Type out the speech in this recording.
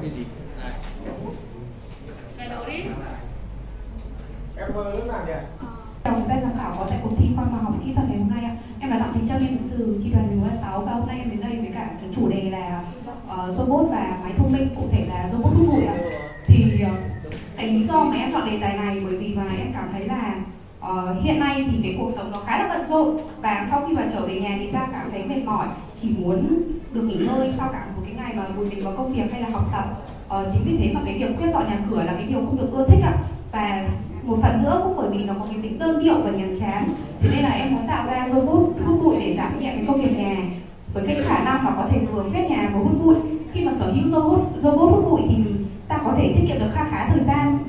cái gì? Gật đầu đi. Em lớp nào nhỉ? Chào các giám khảo có tại cuộc thi khoa học kỹ thuật ngày hôm nay ạ. Em là Đặng Thị Trâm, em từ chi đoàn đường 6 và hôm nay em đến đây với cả cái chủ đề là robot và máy thông minh, cụ thể là robot hút bụi ạ. Thì cái lý do mà em chọn đề tài này bởi vì mà em cảm thấy là hiện nay thì cái cuộc sống nó khá là bận rộn và sau khi mà trở về nhà thì ta cảm thấy mệt mỏi, chỉ muốn được nghỉ ngơi sau cả một cái ngày mà vùi mình vào công việc hay là học tập. Chính vì thế mà cái việc quét dọn nhà cửa là cái điều không được ưa thích ạ. Và một phần nữa cũng bởi vì nó có cái tính đơn điệu và nhàm chán, thế nên là em muốn tạo ra robot hút bụi để giảm nhẹ cái công việc nhà với cái khả năng mà có thể vừa quét nhà vừa hút bụi. Khi mà sở hữu robot hút bụi thì ta có thể tiết kiệm được khá thời gian